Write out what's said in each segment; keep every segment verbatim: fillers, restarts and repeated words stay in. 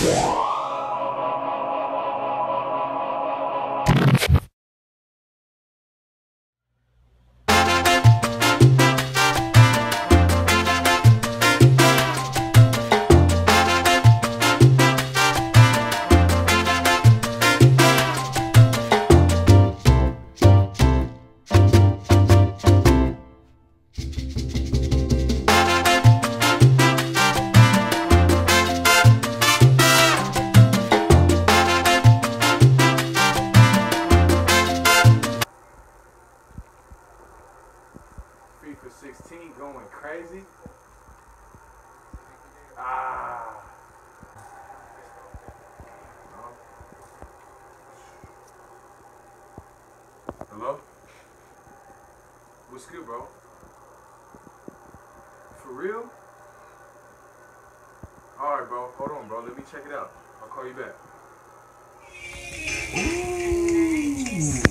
FIFA sixteen going crazy. Ah. Hello? What's good, bro? For real? Alright, bro. Hold on, bro. Let me check it out. I'll call you back. Ooh.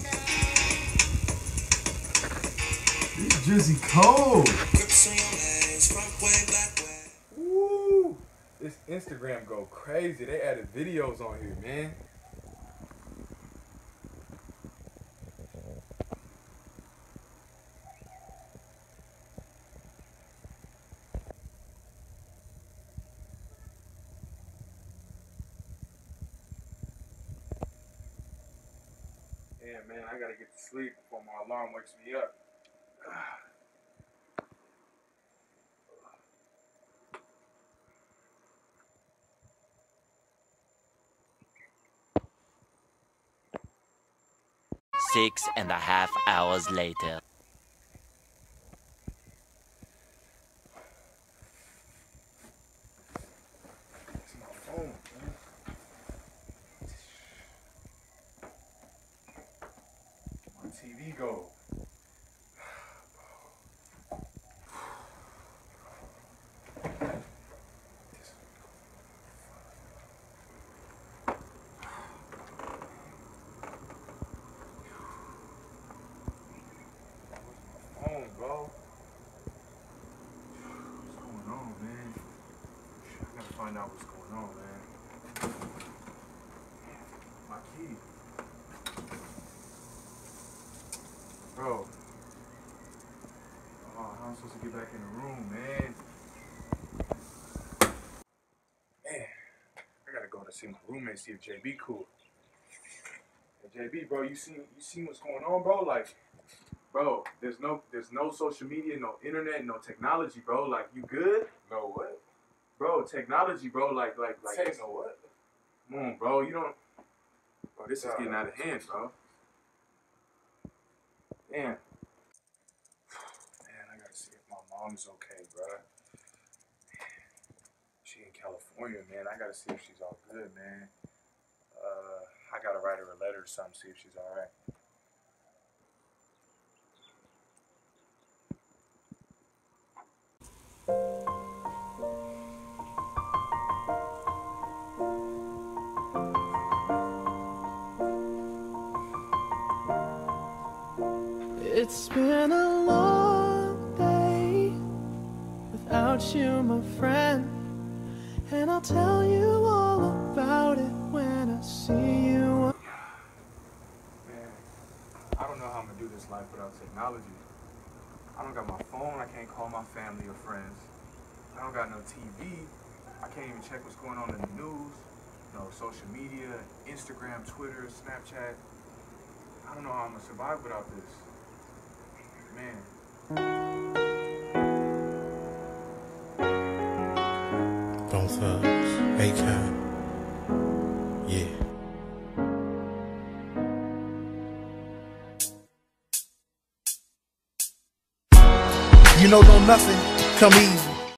This Juicy cold. Ooh. This Instagram go crazy. They added videos on here, man. Yeah, man, I gotta get to sleep before my alarm wakes me up. Six and a half hours later. It's my phone, man. My T V go. Bro, what's going on, man? I gotta find out what's going on, man. My key, bro. Oh, how am I supposed to get back in the room, man? Man, I gotta go to see my roommate, see if J B cool. Hey, J B, bro, you seen you seen what's going on, bro? Like. Bro, there's no there's no social media, no internet, no technology, bro. Like, you good? No what? Bro, technology, bro. Like, like, like. Say no what? Come on, bro. You don't. Bro, this is getting out of hand, bro. Damn. Man, I gotta see if my mom's okay, bro. She in California, man. I gotta see if she's all good, man. Uh, I gotta write her a letter or something, see if she's all right. It's been a long day without you, my friend, and I'll tell you all about it when I see you. Man, I don't know how I'm gonna do this life without technology. I don't got my phone, I can't call my family or friends. I don't got no T V. I can't even check what's going on in the news. No social media, Instagram, Twitter, Snapchat. I don't know how I'm gonna survive without this. Man. Bone Thugs, Akon, yeah. You know, don't nothing come easy.